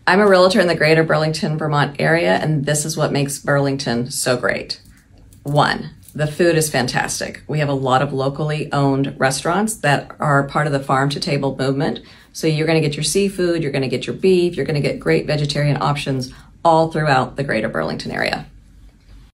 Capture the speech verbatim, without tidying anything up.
I'm a realtor in the greater Burlington, Vermont area, and this is what makes Burlington so great. One, the food is fantastic. We have a lot of locally owned restaurants that are part of the farm to table movement. So you're gonna get your seafood, you're gonna get your beef, you're gonna get great vegetarian options all throughout the greater Burlington area.